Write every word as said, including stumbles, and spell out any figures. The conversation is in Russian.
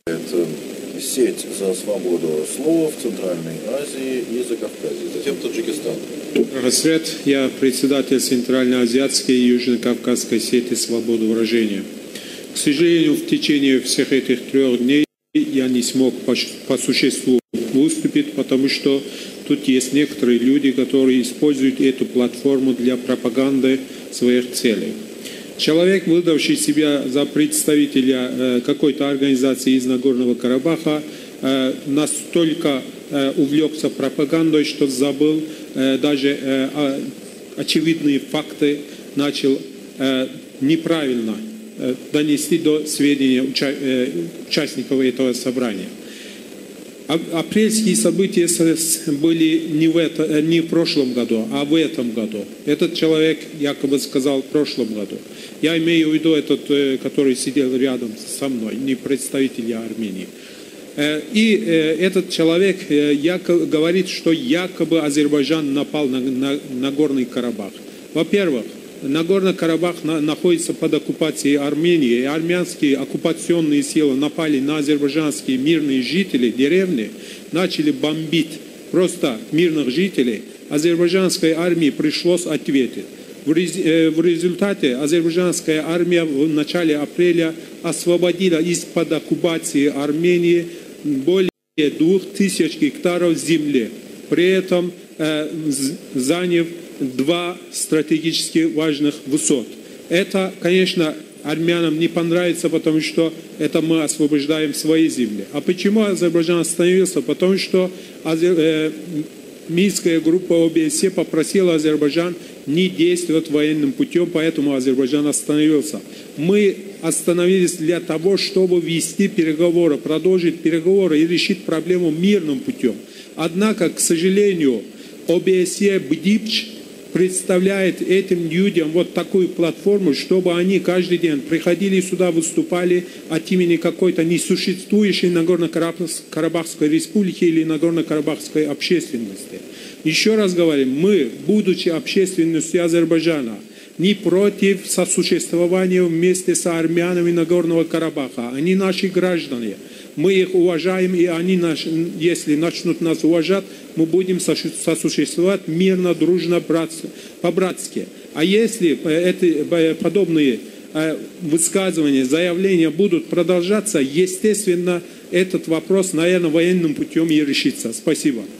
Это сеть за свободу слова в Центральной Азии и Закавказье, затем Таджикистан. Свет, я председатель Центральноазиатской и Южно-Кавказской сети свободы выражения. К сожалению, в течение всех этих трех дней я не смог по, по существу выступить, потому что тут есть некоторые люди, которые используют эту платформу для пропаганды своих целей. Человек, выдавший себя за представителя э, какой-то организации из Нагорного Карабаха, э, настолько э, увлекся пропагандой, что забыл э, даже э, очевидные факты, начал э, неправильно э, донести до сведения уча э, участников этого собрания. Апрельские события были не в, это, не в прошлом году, а в этом году. Этот человек якобы сказал в прошлом году. Я имею в виду этот, который сидел рядом со мной, не представитель Армении. И этот человек якобы говорит, что якобы Азербайджан напал на, на, на Горный Карабах. Во-первых, Нагорный Карабах на, находится под оккупацией Армении, и армянские оккупационные силы напали на азербайджанские мирные жители деревни, начали бомбить просто мирных жителей. Азербайджанской армии пришлось ответить. В, рез, э, в результате азербайджанская армия в начале апреля освободила из-под оккупации Армении более двух тысяч гектаров земли, при этом э, заняв два стратегически важных высот. Это, конечно, армянам не понравится, потому что это мы освобождаем свои земли. А почему Азербайджан остановился? Потому что азер... э, Минская группа о бэ эс е попросила Азербайджан не действовать военным путем, поэтому Азербайджан остановился. Мы остановились для того, чтобы вести переговоры, продолжить переговоры и решить проблему мирным путем. Однако, к сожалению, о бэ эс е БДИПЧ представляет этим людям вот такую платформу, чтобы они каждый день приходили сюда, выступали от имени какой-то несуществующей Нагорно-Карабахской республики или Нагорно-Карабахской общественности. Еще раз говорим, мы, будучи общественностью Азербайджана, не против сосуществования вместе с армянами Нагорного Карабаха. Они наши граждане. Мы их уважаем, и они, если начнут нас уважать, мы будем сосуществовать мирно, дружно, по-братски. А если эти подобные высказывания, заявления будут продолжаться, естественно, этот вопрос, наверное, военным путем и решится. Спасибо.